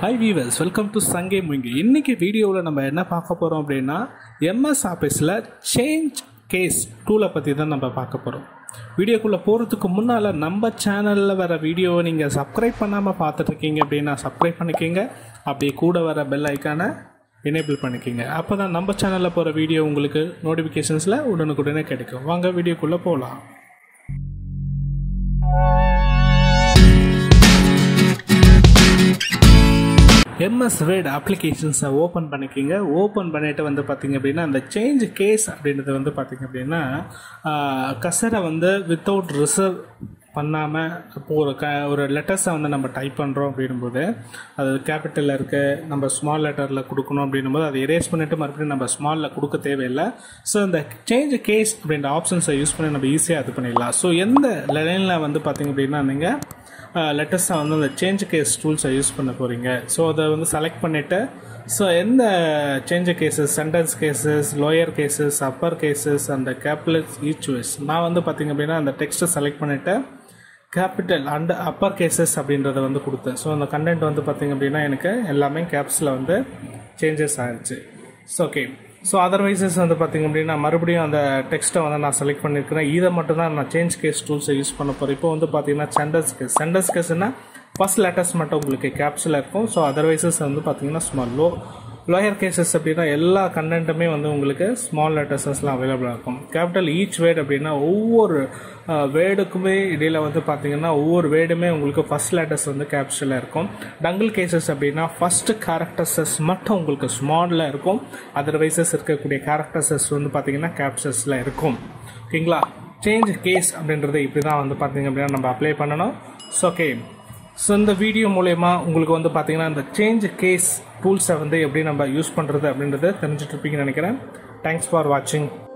Hi viewers, welcome to Sankemuzangu. இன்னைக்கு வீடியோல நம்ம என்ன பார்க்க போறோம் அப்படினா MS Officeல change case டூலை பத்தி தான் நம்ம பார்க்க போறோம். வீடியோக்குள்ள போறதுக்கு முன்னால நம்ம சேனல்ல வர வீடியோவை நீங்க Subscribe பண்ணாம பார்த்துட்டு இருக்கீங்க அப்படினா Subscribe பண்ணிக்கங்க. அப்படியே கூட வர பெல் ஐகானை enable பண்ணிக்கங்க. அப்பதான் நம்ம சேனல்ல போற வீடியோ உங்களுக்கு நோட்டிபிகேஷன்ஸ்ல உடனுக்குடனே கிடைக்கும். வாங்க வீடியோக்குள்ள போலாம். MS Word applications open பண்ணிக்கிங்க. ஓப்பன் பண்ணிட்டு வந்து பார்த்தீங்க அப்படின்னா அந்த சேஞ்ச் கேஸ் அப்படின்றது வந்து பார்த்தீங்க அப்படின்னா கசரை வந்து வித்தவுட் ரிசர்வ் பண்ணாமல் இப்போது ஒரு லெட்டர்ஸை வந்து நம்ம டைப் பண்ணுறோம் அப்படின்னும்போது அது கேபிட்டலில் இருக்குது, நம்ம ஸ்மால் லெட்டரில் கொடுக்கணும் அப்படின்னும்போது அதை எரேஸ் பண்ணிவிட்டு மறுபடியும் நம்ம ஸ்மாலில் கொடுக்க தேவையில்லை. ஸோ இந்த சேஞ்ச் கேஸ் அப்படின்ற ஆப்ஷன்ஸை யூஸ் பண்ணி நம்ம ஈஸியாக இது பண்ணிடலாம். ஸோ எந்த லைனில் வந்து பார்த்தீங்க அப்படின்னா நீங்கள் லெட்டர்ஸை வந்து அந்த சேஞ்ச் கேஸ் டூல்ஸை யூஸ் பண்ண போகிறீங்க. ஸோ அதை வந்து செலக்ட் பண்ணிவிட்டு ஸோ எந்த change cases, sentence cases, lower cases, upper cases and capitals each wise நான் வந்து பார்த்தீங்க அப்படின்னா அந்த டெக்ஸ்ட்டை செலக்ட் பண்ணிவிட்டு கேபிட்டல் அண்ட் அப்பர் கேசஸ் அப்படின்றத வந்து கொடுத்தேன். ஸோ அந்த கண்டென்ட் வந்து பார்த்தீங்க அப்படின்னா எனக்கு எல்லாமே கேப்ஸில் வந்து சேஞ்சஸ் ஆகிடுச்சு. ஸோ ஓகே, ஸோ அதர்வைசஸ் வந்து பார்த்தீங்க அப்படின்னா மறுபடியும் அந்த டெக்ஸ்ட்டை வந்து நான் செலக்ட் பண்ணியிருக்கிறேன். இதை மட்டும் தான் நான் சேஞ்ச் கேஸ் டூல்ஸை யூஸ் பண்ண போகிறேன். இப்போ வந்து பார்த்தீங்கன்னா சென்டென்ஸ் கேஸ்னால் ஃபர்ஸ்ட் லெட்டர்ஸ் மட்டும் உங்களுக்கு கேப்ஸில் இருக்கும். ஸோ அதர்வைசஸ் வந்து பார்த்தீங்கன்னா லோயர் கேசஸ் அப்படின்னா எல்லா கண்டென்ட்டுமே வந்து உங்களுக்கு ஸ்மால் லெட்டர்ஸஸ்லாம் அவைலபிளாக இருக்கும். கேபிட்டல் ஈச் வேர்டு அப்படின்னா ஒவ்வொரு வேர்டுக்குமே இடையில் வந்து பார்த்தீங்கன்னா ஒவ்வொரு வேர்டுமே உங்களுக்கு ஃபர்ஸ்ட் லெட்டர்ஸ் வந்து கேப்ஸில் இருக்கும். டங்கிள் கேசஸ் அப்படின்னா ஃபர்ஸ்ட் கேரக்டர்ஸஸ் மட்டும் உங்களுக்கு ஸ்மாலில் இருக்கும். அதர்வைசஸ் இருக்கக்கூடிய கேரக்டர்ஸஸ் வந்து பார்த்தீங்கன்னா கேப்ஸஸில் இருக்கும். ஓகேங்களா? சேஞ்ச் கேஸ் அப்படின்றது இப்படி தான் வந்து பார்த்தீங்க அப்படின்னா நம்ம அப்ளை பண்ணணும். ஸோ ஓகே, ஸோ இந்த வீடியோ மூலயமா உங்களுக்கு வந்து பார்த்தீங்கன்னா இந்த சேஞ்ச் கேஸ் டூல்ஸை வந்து எப்படி நம்ம யூஸ் பண்ணுறது அப்படின்றத தெரிஞ்சுட்டு இருப்பீங்கன்னு நினைக்கிறேன். தேங்க்ஸ் ஃபார் வாட்சிங்.